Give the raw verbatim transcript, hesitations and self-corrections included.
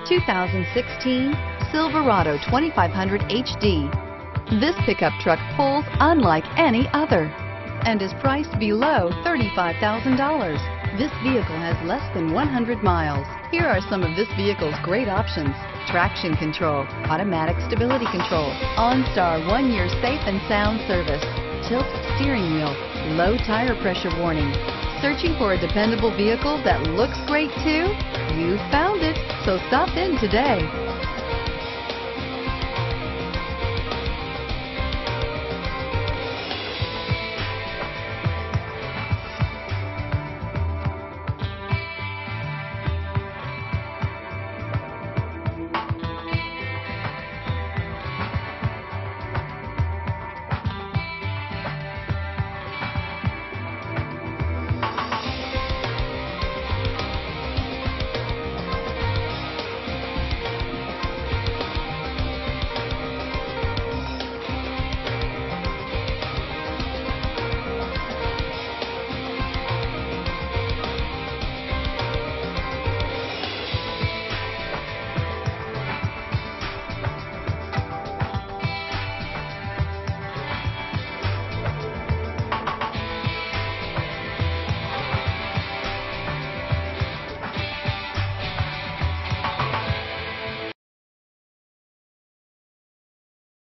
two thousand sixteen Silverado twenty-five hundred H D. This pickup truck pulls unlike any other and is priced below thirty-five thousand dollars. This vehicle has less than one hundred miles. Here are some of this vehicle's great options: traction control, automatic stability control, OnStar one-year safe and sound service, tilt steering wheel, low tire pressure warning. Searching for a dependable vehicle that looks great too? You found it, so stop in today.